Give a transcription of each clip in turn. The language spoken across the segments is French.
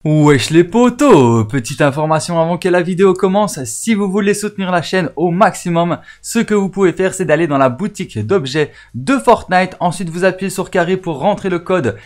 Wesh les potos, petite information avant que la vidéo commence, si vous voulez soutenir la chaîne au maximum, ce que vous pouvez faire c'est d'aller dans la boutique d'objets de Fortnite, ensuite vous appuyez sur carré pour rentrer le code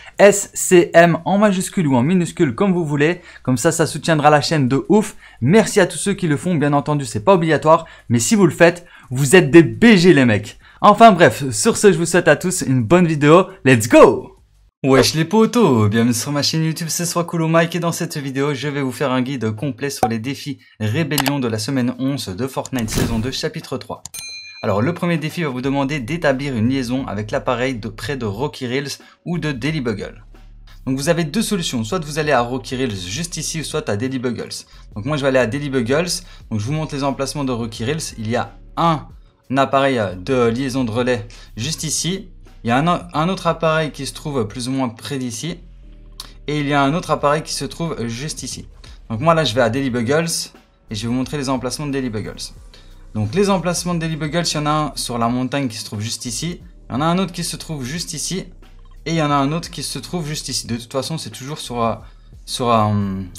SCM en majuscule ou en minuscule comme vous voulez, comme ça soutiendra la chaîne de ouf. Merci à tous ceux qui le font, bien entendu c'est pas obligatoire, mais si vous le faites, vous êtes des BG les mecs. Enfin bref, sur ce je vous souhaite à tous une bonne vidéo, let's go! Wesh les potos, bienvenue sur ma chaîne YouTube, c'est Swakulo Mike et dans cette vidéo je vais vous faire un guide complet sur les défis rébellion de la semaine 11 de Fortnite saison 2 chapitre 3. Alors le premier défi va vous demander d'établir une liaison avec l'appareil de près de Rocky Rills ou de Daily Bugle. Donc vous avez deux solutions, soit vous allez à Rocky Rills juste ici ou soit à Daily Buggles. Donc moi je vais aller à Daily Buggles, donc je vous montre les emplacements de Rocky Rills, il y a un appareil de liaison de relais juste ici. Il y a un autre appareil qui se trouve plus ou moins près d'ici. Et il y a un autre appareil qui se trouve juste ici. Donc moi là je vais à Daily Buggles et je vais vous montrer les emplacements de Daily Buggles. Donc les emplacements de Daily Buggles, il y en a un sur la montagne qui se trouve juste ici. Il y en a un autre qui se trouve juste ici. Et il y en a un autre qui se trouve juste ici. De toute façon c'est toujours sur la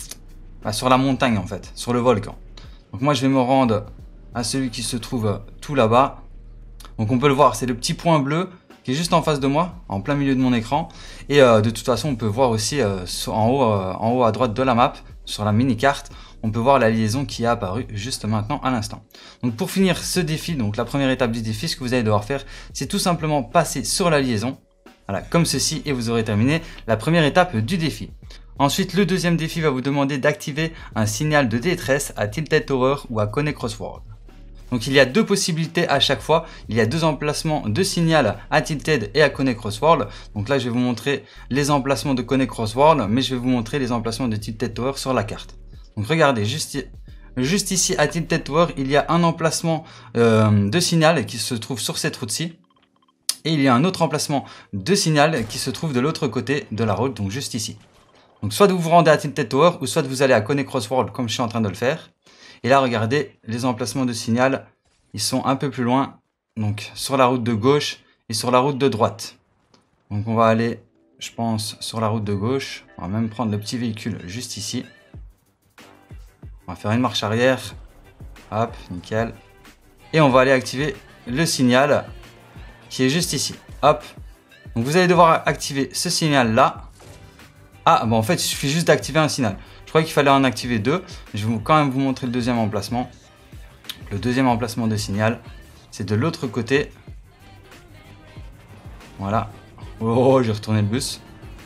montagne en fait, sur le volcan. Donc moi je vais me rendre à celui qui se trouve tout là-bas. Donc on peut le voir, c'est le petit point bleu qui est juste en face de moi, en plein milieu de mon écran. Et de toute façon, on peut voir aussi en haut à droite de la map, sur la mini-carte, on peut voir la liaison qui est apparue juste maintenant à l'instant. Donc pour finir ce défi, donc la première étape du défi, ce que vous allez devoir faire, c'est tout simplement passer sur la liaison, voilà, comme ceci, et vous aurez terminé la première étape du défi. Ensuite, le deuxième défi va vous demander d'activer un signal de détresse à Tilted Tower ou à Coney Crossworld. Donc il y a deux possibilités à chaque fois, il y a deux emplacements de signal à Tilted et à Coney Crossworld. Donc là je vais vous montrer les emplacements de Coney Crossworld, mais je vais vous montrer les emplacements de Tilted Tower sur la carte. Donc regardez, juste ici à Tilted Tower, il y a un emplacement de signal qui se trouve sur cette route-ci. Et il y a un autre emplacement de signal qui se trouve de l'autre côté de la route, donc juste ici. Donc soit vous vous rendez à Tilted Tower, ou soit vous allez à Coney Crossworld comme je suis en train de le faire. Et là, regardez, les emplacements de signal, ils sont un peu plus loin, donc sur la route de gauche et sur la route de droite. Donc on va aller, je pense, sur la route de gauche. On va même prendre le petit véhicule juste ici. On va faire une marche arrière. Hop, nickel. Et on va aller activer le signal qui est juste ici. Hop. Donc vous allez devoir activer ce signal-là. Ah, bon, en fait, il suffit juste d'activer un signal. Je croyais qu'il fallait en activer deux. Je vais quand même vous montrer le deuxième emplacement. Le deuxième emplacement de signal, c'est de l'autre côté. Voilà. Oh, j'ai retourné le bus.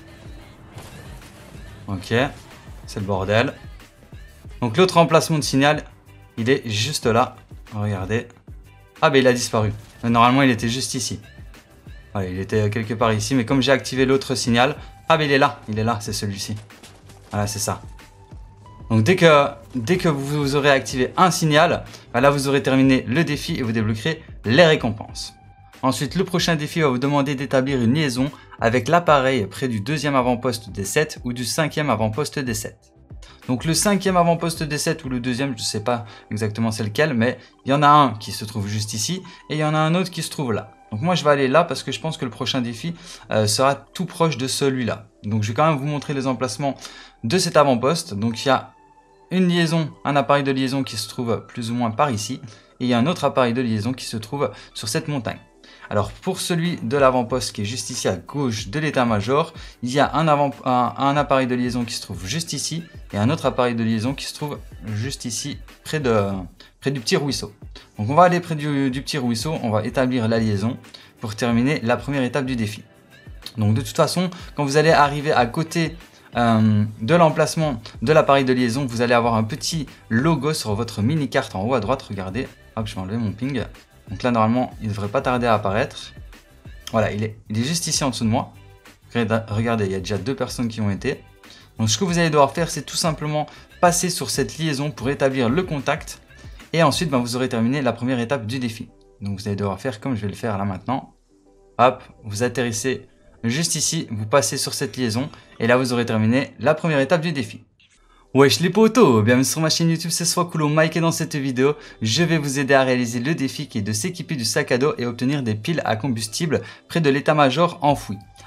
Ok, c'est le bordel. Donc l'autre emplacement de signal, il est juste là. Regardez. Ah, ben il a disparu. Normalement, il était juste ici. Voilà, il était quelque part ici. Mais comme j'ai activé l'autre signal, ah, ben il est là, c'est celui-ci. Voilà, c'est ça. Donc dès que vous aurez activé un signal, là vous aurez terminé le défi et vous débloquerez les récompenses. Ensuite, le prochain défi va vous demander d'établir une liaison avec l'appareil près du deuxième avant-poste des 7 ou du cinquième avant-poste des 7. Donc le cinquième avant-poste des 7 ou le deuxième, je ne sais pas exactement c'est lequel, mais il y en a un qui se trouve juste ici et il y en a un autre qui se trouve là. Donc moi je vais aller là parce que je pense que le prochain défi sera tout proche de celui-là. Donc je vais quand même vous montrer les emplacements de cet avant-poste. Donc il y a une liaison, un appareil de liaison qui se trouve plus ou moins par ici. Et il y a un autre appareil de liaison qui se trouve sur cette montagne. Alors pour celui de l'avant-poste qui est juste ici à gauche de l'état-major, il y a un appareil de liaison qui se trouve juste ici. Et un autre appareil de liaison qui se trouve juste ici, près du petit ruisseau. Donc on va aller près du petit ruisseau, on va établir la liaison pour terminer la première étape du défi. Donc de toute façon, quand vous allez arriver à côté de l'emplacement de l'appareil de liaison, vous allez avoir un petit logo sur votre mini carte en haut à droite. Regardez, hop, je vais enlever mon ping. Donc là normalement il ne devrait pas tarder à apparaître. Voilà, il est juste ici en dessous de moi. Regardez, il y a déjà deux personnes qui ont été. Donc ce que vous allez devoir faire, c'est tout simplement passer sur cette liaison pour établir le contact. Et ensuite vous aurez terminé la première étape du défi. Donc vous allez devoir faire comme je vais le faire là maintenant. Hop, vous atterrissez juste ici, vous passez sur cette liaison et là vous aurez terminé la première étape du défi. Wesh les potos, bienvenue sur ma chaîne YouTube, c'est Swakulo Mike et dans cette vidéo, je vais vous aider à réaliser le défi qui est de s'équiper du sac à dos et obtenir des piles à combustible près de l'état-major enfoui.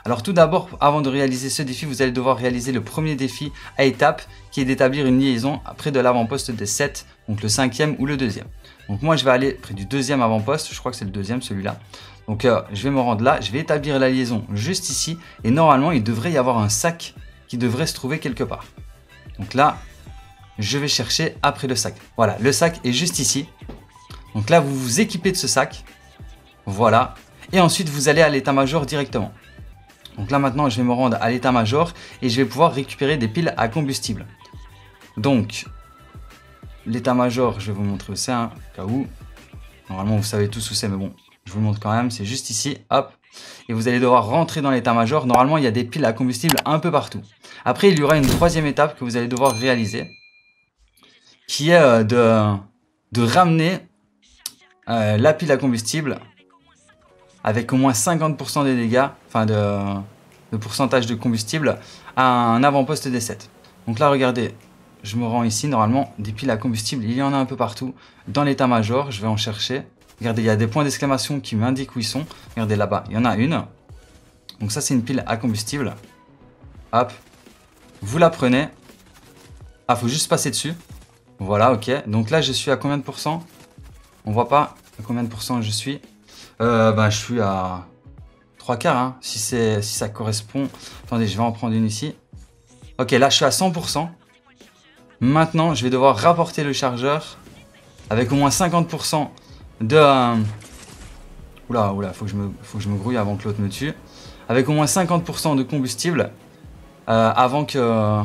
Alors tout d'abord, avant de réaliser ce défi, vous allez devoir réaliser le premier défi à étape qui est d'établir une liaison près de l'avant-poste des 7, donc le 5e ou le 2e. Donc moi je vais aller près du 2e avant-poste, je crois que c'est le 2e celui-là. Donc je vais me rendre là, je vais établir la liaison juste ici et normalement il devrait y avoir un sac qui devrait se trouver quelque part. Donc là, je vais chercher après le sac. Voilà, le sac est juste ici. Donc là, vous vous équipez de ce sac. Voilà. Et ensuite, vous allez à l'état-major directement. Donc là, maintenant, je vais me rendre à l'état-major et je vais pouvoir récupérer des piles à combustible. Donc, l'état-major, je vais vous montrer où c'est, au cas où. Normalement, vous savez tous où c'est, mais bon, je vous le montre quand même. C'est juste ici, hop. Et vous allez devoir rentrer dans l'état-major. Normalement, il y a des piles à combustible un peu partout. Après, il y aura une troisième étape que vous allez devoir réaliser, qui est de ramener la pile à combustible avec au moins 50% des dégâts, enfin de pourcentage de combustible à un avant-poste des 7. Donc là, regardez, je me rends ici. Normalement, des piles à combustible, il y en a un peu partout dans l'état-major. Je vais en chercher. Regardez, il y a des points d'exclamation qui m'indiquent où ils sont. Regardez là-bas, il y en a une. Donc ça, c'est une pile à combustible. Hop, vous la prenez. Ah, faut juste passer dessus. Voilà, ok. Donc là, je suis à combien de pourcents? On voit pas à combien de pourcents je suis. Je suis à 3 quarts, hein, si ça correspond. Attendez, je vais en prendre une ici. Ok, là, je suis à 100%. Maintenant, je vais devoir rapporter le chargeur avec au moins 50% de... Oula, faut que je me grouille avant que l'autre me tue. Avec au moins 50% de combustible avant que...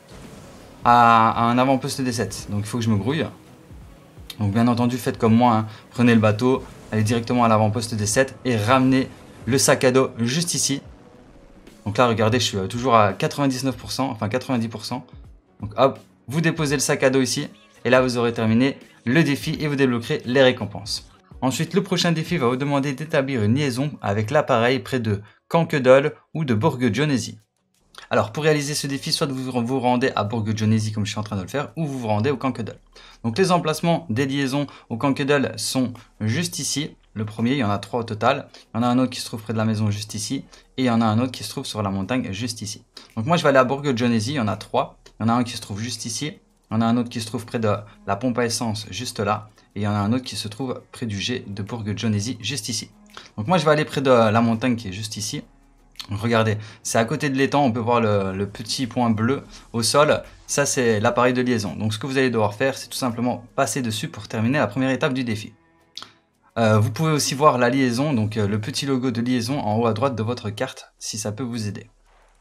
à un avant-poste des 7. Donc il faut que je me grouille. Donc bien entendu, faites comme moi, hein. Prenez le bateau, allez directement à l'avant-poste des 7 et ramenez le sac à dos juste ici. Donc là, regardez, je suis toujours à 99%, enfin 90%. Donc hop, vous déposez le sac à dos ici et là vous aurez terminé le défi et vous débloquerez les récompenses. Ensuite, le prochain défi va vous demander d'établir une liaison avec l'appareil près de Canckedol ou de Bourg-Dionésy. Alors pour réaliser ce défi, soit vous vous rendez à Bourg-Dionésy comme je suis en train de le faire, ou vous vous rendez au Canckedol. Donc les emplacements des liaisons au Canckedol sont juste ici. Le premier, il y en a 3 au total. Il y en a un autre qui se trouve près de la maison juste ici. Et il y en a un autre qui se trouve sur la montagne juste ici. Donc moi je vais aller à Bourg-Dionésy, il y en a 3. Il y en a un qui se trouve juste ici. Il y en a un autre qui se trouve près de la pompe à essence juste là. Et il y en a un autre qui se trouve près du jet de Bourg-Dionésy juste ici. Donc moi je vais aller près de la montagne qui est juste ici. Regardez, c'est à côté de l'étang, on peut voir le petit point bleu au sol. Ça, c'est l'appareil de liaison. Donc, ce que vous allez devoir faire, c'est tout simplement passer dessus pour terminer la première étape du défi. Vous pouvez aussi voir la liaison, donc le petit logo de liaison en haut à droite de votre carte, si ça peut vous aider.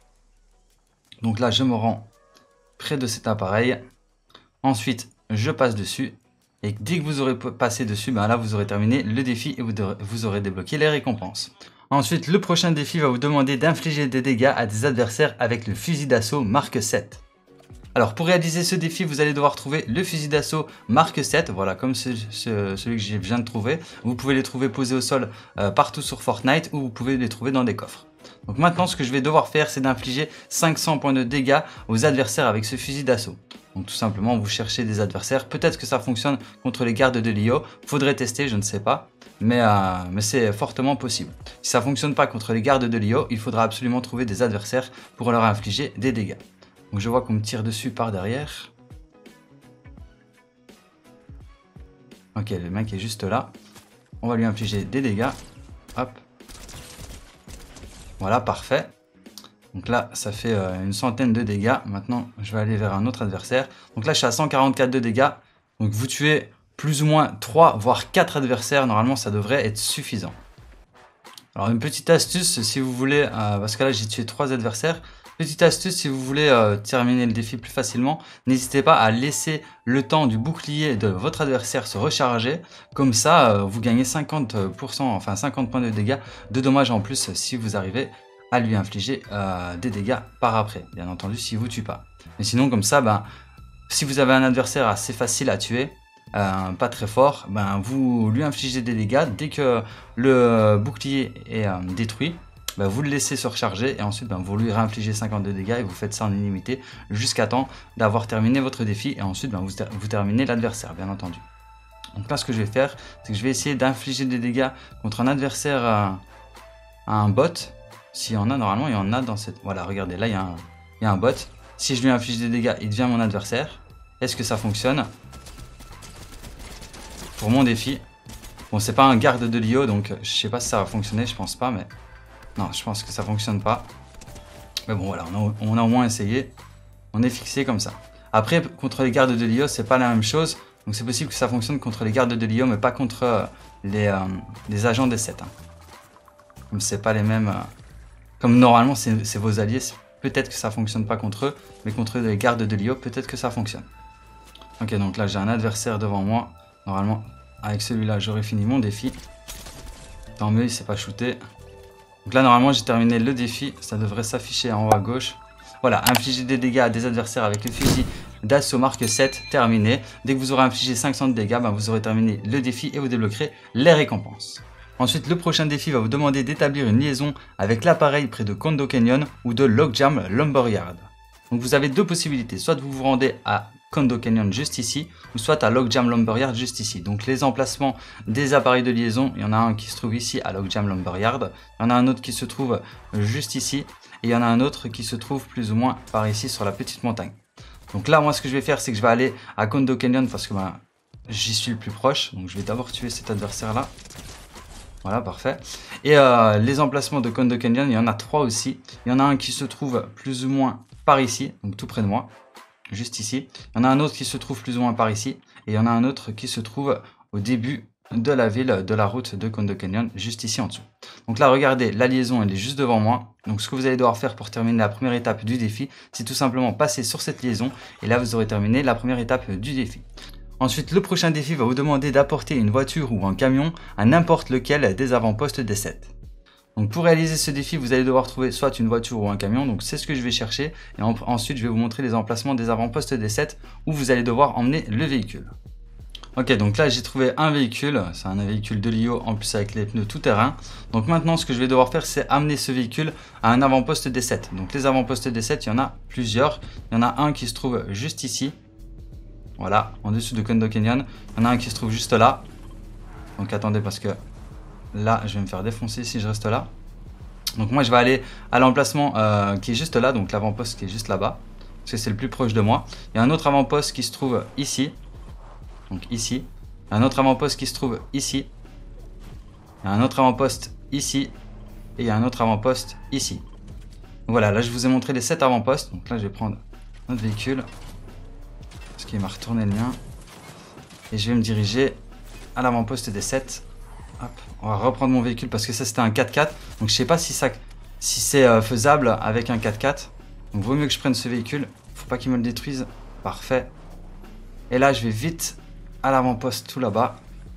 Donc là, je me rends près de cet appareil. Ensuite, je passe dessus. Et dès que vous aurez passé dessus, là, vous aurez terminé le défi et vous aurez débloqué les récompenses. Ensuite, le prochain défi va vous demander d'infliger des dégâts à des adversaires avec le fusil d'assaut Mark 7. Alors pour réaliser ce défi, vous allez devoir trouver le fusil d'assaut Mark 7, voilà comme celui que je viens de trouver. Vous pouvez les trouver posés au sol partout sur Fortnite ou vous pouvez les trouver dans des coffres. Donc maintenant, ce que je vais devoir faire, c'est d'infliger 500 points de dégâts aux adversaires avec ce fusil d'assaut. Donc tout simplement, vous cherchez des adversaires. Peut-être que ça fonctionne contre les gardes de Lio. Faudrait tester, je ne sais pas. Mais c'est fortement possible. Si ça ne fonctionne pas contre les gardes de Lio, il faudra absolument trouver des adversaires pour leur infliger des dégâts. Donc je vois qu'on me tire dessus par derrière. Ok, le mec est juste là. On va lui infliger des dégâts. Hop. Voilà, parfait. Donc là, ça fait une centaine de dégâts. Maintenant, je vais aller vers un autre adversaire. Donc là, je suis à 144 de dégâts. Donc vous tuez plus ou moins 3 voire 4 adversaires. Normalement, ça devrait être suffisant. Alors une petite astuce, si vous voulez, parce que là, j'ai tué 3 adversaires. Petite astuce, si vous voulez terminer le défi plus facilement, n'hésitez pas à laisser le temps du bouclier de votre adversaire se recharger. Comme ça, vous gagnez 50%, enfin 50 points de dégâts de dommages en plus si vous arrivez à lui infliger des dégâts par après. Bien entendu, s'il ne vous tue pas. Mais sinon, comme ça, si vous avez un adversaire assez facile à tuer, pas très fort, vous lui infligez des dégâts. Dès que le bouclier est détruit, vous le laissez se recharger et ensuite vous lui réinfligez 52 dégâts et vous faites ça en illimité jusqu'à temps d'avoir terminé votre défi et ensuite vous terminez l'adversaire, bien entendu. Donc là, ce que je vais faire, c'est que je vais essayer d'infliger des dégâts contre un adversaire, un bot. S'il y en a, normalement, il y en a dans cette... Voilà, regardez, là, il y a un bot. Si je lui inflige des dégâts, il devient mon adversaire. Est-ce que ça fonctionne? Pour mon défi. Bon, c'est pas un garde de Lio, donc je sais pas si ça va fonctionner, je pense pas, mais... Non, je pense que ça fonctionne pas. Mais bon, voilà, on a au moins essayé. On est fixé comme ça. Après, contre les gardes de Lio, c'est pas la même chose. Donc c'est possible que ça fonctionne contre les gardes de Lio, mais pas contre les agents des 7. Hein. Comme c'est pas les mêmes... comme normalement, c'est vos alliés, peut-être que ça fonctionne pas contre eux. Mais contre les gardes de Lio, peut-être que ça fonctionne. Ok, donc là, j'ai un adversaire devant moi. Normalement, avec celui-là, j'aurais fini mon défi. Tant mieux, il s'est pas shooté. Donc là, normalement, j'ai terminé le défi. Ça devrait s'afficher en haut à gauche. Voilà, infliger des dégâts à des adversaires avec le fusil d'assaut marque 7, terminé. Dès que vous aurez infligé 500 de dégâts, vous aurez terminé le défi et vous débloquerez les récompenses. Ensuite, le prochain défi va vous demander d'établir une liaison avec l'appareil près de Kondo Canyon ou de Logjam Lumberyard. Donc vous avez deux possibilités, soit vous vous rendez à Kondo Canyon juste ici, ou soit à Logjam Lumberyard juste ici. Donc les emplacements des appareils de liaison, il y en a un qui se trouve ici à Logjam Lumberyard, il y en a un autre qui se trouve juste ici, et il y en a un autre qui se trouve plus ou moins par ici sur la petite montagne. Donc là, moi ce que je vais faire, c'est que je vais aller à Kondo Canyon parce que j'y suis le plus proche. Donc je vais d'abord tuer cet adversaire là. Voilà, parfait. Et les emplacements de Kondo Canyon, il y en a 3 aussi. Il y en a un qui se trouve plus ou moins par ici, donc tout près de moi, juste ici. Il y en a un autre qui se trouve plus ou moins par ici. Et il y en a un autre qui se trouve au début de la ville, de la route de Kondo Canyon, juste ici en dessous. Donc là, regardez, la liaison, elle est juste devant moi. Donc ce que vous allez devoir faire pour terminer la première étape du défi, c'est tout simplement passer sur cette liaison. Et là, vous aurez terminé la première étape du défi. Ensuite, le prochain défi va vous demander d'apporter une voiture ou un camion à n'importe lequel des avant-postes des 7. Donc pour réaliser ce défi, vous allez devoir trouver soit une voiture ou un camion. Donc c'est ce que je vais chercher. Et ensuite, je vais vous montrer les emplacements des avant-postes des 7 où vous allez devoir emmener le véhicule. Ok, donc là j'ai trouvé un véhicule, c'est un véhicule de Lio en plus avec les pneus tout terrain. Donc maintenant ce que je vais devoir faire, c'est amener ce véhicule à un avant-poste des 7. Donc les avant-postes des 7, il y en a plusieurs. Il y en a un qui se trouve juste ici. Voilà, en dessous de Kondo Canyon. Il y en a un qui se trouve juste là. Donc attendez parce que là je vais me faire défoncer si je reste là. Donc moi je vais aller à l'emplacement qui est juste là, donc l'avant-poste qui est juste là-bas. Parce que c'est le plus proche de moi. Il y a un autre avant-poste qui se trouve ici. Donc ici, un autre avant-poste qui se trouve ici, il y a un autre avant-poste ici, et il y a un autre avant-poste ici. Donc voilà, là je vous ai montré les 7 avant-postes, donc là je vais prendre notre véhicule, parce qu'il m'a retourné le lien, et je vais me diriger à l'avant-poste des 7. Hop, on va reprendre mon véhicule, parce que ça c'était un 4x4, donc je sais pas si c'est faisable avec un 4x4, donc vaut mieux que je prenne ce véhicule, faut pas qu'il me le détruise, parfait. Et là je vais vite à l'avant-poste tout là-bas.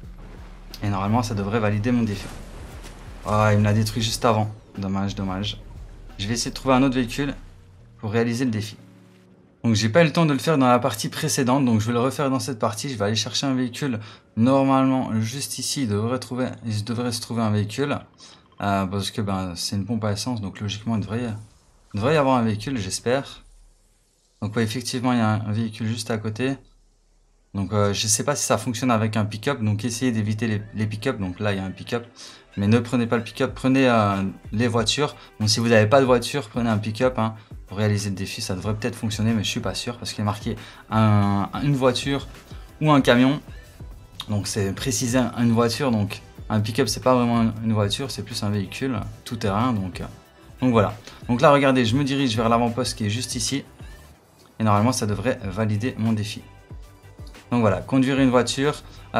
Et normalement, ça devrait valider mon défi. Oh, il me l'a détruit juste avant. Dommage, dommage. Je vais essayer de trouver un autre véhicule pour réaliser le défi. Donc, j'ai pas eu le temps de le faire dans la partie précédente. Donc, je vais le refaire dans cette partie. Je vais aller chercher un véhicule. Normalement, juste ici, il devrait se trouver un véhicule. Parce que c'est une pompe à essence. Donc, logiquement, il devrait y avoir un véhicule, j'espère. Donc, ouais, effectivement, il y a un véhicule juste à côté. Donc je sais pas si ça fonctionne avec un pick-up, donc essayez d'éviter les pick-up. Donc là il y a un pick-up, mais ne prenez pas le pick-up, prenez les voitures. Donc si vous n'avez pas de voiture, prenez un pick-up pour réaliser le défi. Ça devrait peut-être fonctionner, mais je suis pas sûr parce qu'il est marqué une voiture ou un camion. Donc c'est précisé une voiture, donc un pick-up c'est pas vraiment une voiture, c'est plus un véhicule tout terrain. Donc voilà. Donc là regardez, je me dirige vers l'avant-poste qui est juste ici et normalement ça devrait valider mon défi. Donc voilà, conduire une voiture,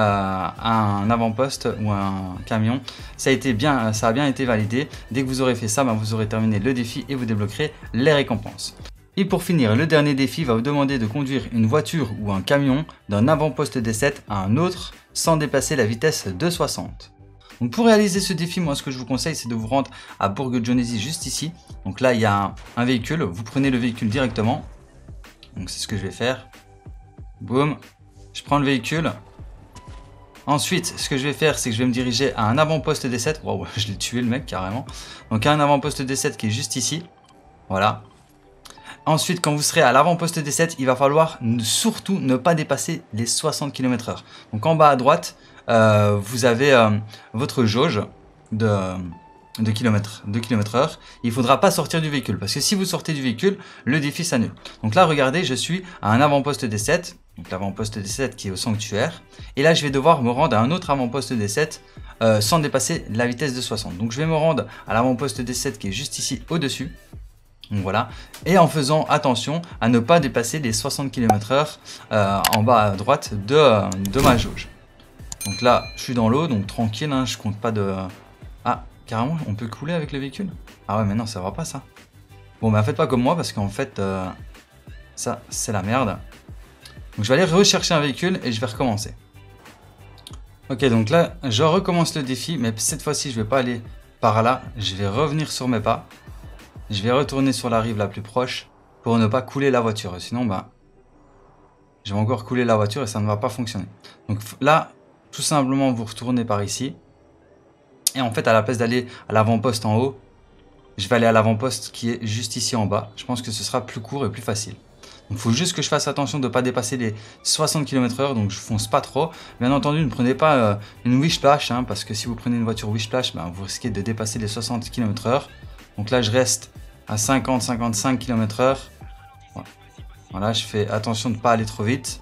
un avant-poste ou un camion, ça a bien été validé. Dès que vous aurez fait ça, vous aurez terminé le défi et vous débloquerez les récompenses. Et pour finir, le dernier défi va vous demander de conduire une voiture ou un camion d'un avant-poste des 7 à un autre sans dépasser la vitesse de 60. Donc pour réaliser ce défi, moi ce que je vous conseille, c'est de vous rendre à Bourg-Dionisi juste ici. Donc là, il y a un véhicule, vous prenez le véhicule directement. Donc c'est ce que je vais faire. Boum. Je prends le véhicule. Ensuite, ce que je vais faire, c'est que je vais me diriger à un avant-poste des 7. Wow, je l'ai tué le mec carrément. Donc un avant-poste des 7 qui est juste ici. Voilà. Ensuite, quand vous serez à l'avant-poste des 7, il va falloir surtout ne pas dépasser les 60 km/h. Donc en bas à droite, vous avez votre jauge km/h. Il ne faudra pas sortir du véhicule parce que si vous sortez du véhicule, le défi s'annule. Donc là, regardez, je suis à un avant-poste D7, donc l'avant-poste D7 qui est au sanctuaire. Et là, je vais devoir me rendre à un autre avant-poste D7 sans dépasser la vitesse de 60. Donc je vais me rendre à l'avant-poste D7 qui est juste ici au-dessus. Donc voilà, et en faisant attention à ne pas dépasser les 60 km/h en bas à droite de ma jauge. Donc là, je suis dans l'eau, donc tranquille, hein, je compte pas de... Ah, carrément, on peut couler avec le véhicule? Ah ouais, mais non, ça va pas ça. Bon, bah faites pas comme moi, parce qu'en fait, ça, c'est la merde. Donc je vais aller rechercher un véhicule et je vais recommencer. Ok, donc là, je recommence le défi, mais cette fois-ci, je vais pas aller par là. Je vais revenir sur mes pas. Je vais retourner sur la rive la plus proche pour ne pas couler la voiture. Sinon, bah, je vais encore couler la voiture et ça ne va pas fonctionner. Donc là, tout simplement, vous retournez par ici. Et en fait, à la place d'aller à l'avant-poste en haut, je vais aller à l'avant-poste qui est juste ici en bas. Je pense que ce sera plus court et plus facile. Donc il faut juste que je fasse attention de ne pas dépasser les 60 km/h, donc je fonce pas trop. Bien entendu, ne prenez pas une Whiplash, hein, parce que si vous prenez une voiture Whiplash, ben, vous risquez de dépasser les 60 km/h. Donc là, je reste à 50-55 km/h. Voilà, je fais attention de ne pas aller trop vite.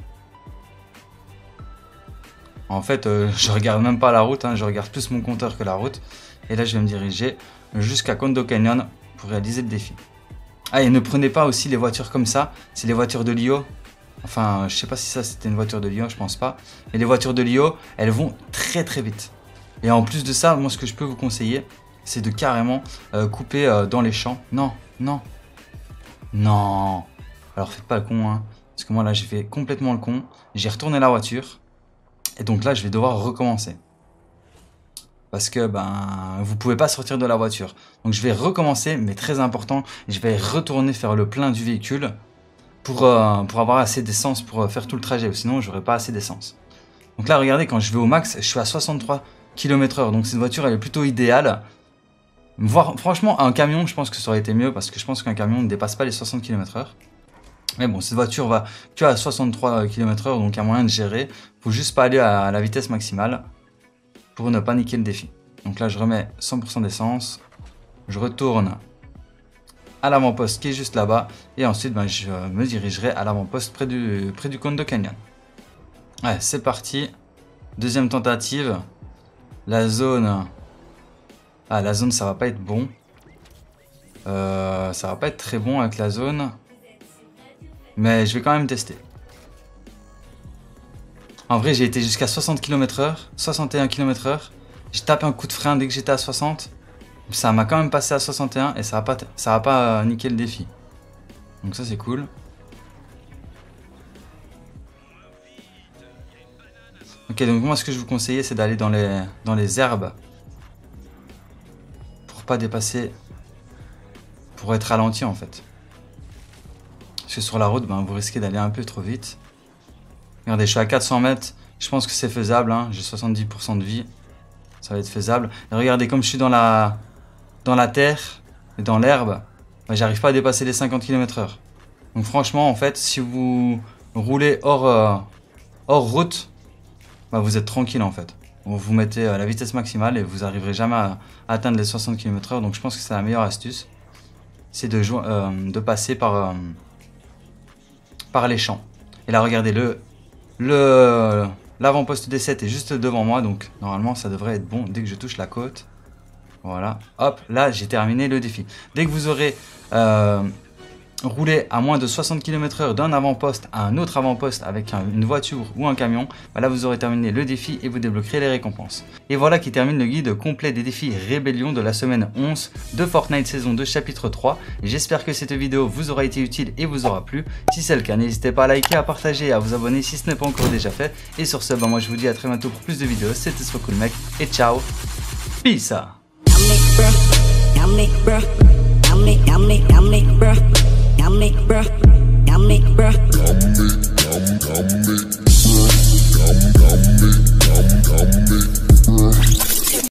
En fait, je regarde même pas la route, hein, je regarde plus mon compteur que la route. Et là, je vais me diriger jusqu'à Condo Canyon pour réaliser le défi. Ah, et ne prenez pas aussi les voitures comme ça, c'est les voitures de Lio. Enfin, je sais pas si ça c'était une voiture de Lio, je pense pas. Mais les voitures de Lio, elles vont très très vite. Et en plus de ça, moi ce que je peux vous conseiller, c'est de carrément couper dans les champs. Non, non, non. Alors faites pas le con, hein. Parce que moi là j'ai fait complètement le con. J'ai retourné la voiture. Et donc là je vais devoir recommencer. Parce que ben vous pouvez pas sortir de la voiture. Donc je vais recommencer, mais très important, je vais retourner faire le plein du véhicule pour avoir assez d'essence pour faire tout le trajet. Sinon j'aurai pas assez d'essence. Donc là regardez, quand je vais au max, je suis à 63 km/h. Donc cette voiture elle est plutôt idéale. Franchement un camion je pense que ça aurait été mieux, parce que je pense qu'un camion ne dépasse pas les 60 km/h. Mais bon, cette voiture va que à 63 km/h, donc il y a moyen de gérer. Faut juste pas aller à la vitesse maximale pour ne pas niquer le défi. Donc là je remets 100% d'essence, je retourne à l'avant-poste qui est juste là-bas, et ensuite ben, je me dirigerai à l'avant-poste près du Condo Canyon. Ouais, c'est parti, deuxième tentative. La zone, la zone ça va pas être bon, ça va pas être très bon avec la zone, mais je vais quand même tester. En vrai, j'ai été jusqu'à 60 km/h, 61 km/h. J'ai tapé un coup de frein dès que j'étais à 60. Ça m'a quand même passé à 61 et ça va pas niquer le défi. Donc ça c'est cool. Ok, donc moi ce que je vous conseille c'est d'aller dans les herbes. Pour pas dépasser, pour être ralenti en fait. Parce que sur la route, ben, vous risquez d'aller un peu trop vite. Regardez, je suis à 400 mètres, je pense que c'est faisable, hein. J'ai 70% de vie, ça va être faisable. Et regardez, comme je suis dans la terre et dans l'herbe, bah, j'arrive pas à dépasser les 50 km/h. Donc franchement, en fait, si vous roulez hors route, bah, vous êtes tranquille en fait. Vous mettez la vitesse maximale et vous n'arriverez jamais à atteindre les 60 km/h. Donc je pense que c'est la meilleure astuce, c'est de passer par les champs. Et là, regardez, l'avant-poste D7 est juste devant moi, donc normalement ça devrait être bon dès que je touche la côte. Voilà, hop, là j'ai terminé le défi. Dès que vous aurez roulé à moins de 60 km/h d'un avant-poste à un autre avant-poste avec une voiture ou un camion, bah là vous aurez terminé le défi et vous débloquerez les récompenses. Et voilà qui termine le guide complet des défis Rébellion de la semaine 11 de Fortnite saison 2 chapitre 3. J'espère que cette vidéo vous aura été utile et vous aura plu. Si c'est le cas, n'hésitez pas à liker, à partager et à vous abonner si ce n'est pas encore déjà fait. Et sur ce, bah moi je vous dis à très bientôt pour plus de vidéos. C'était SoCoolMec et ciao, peace.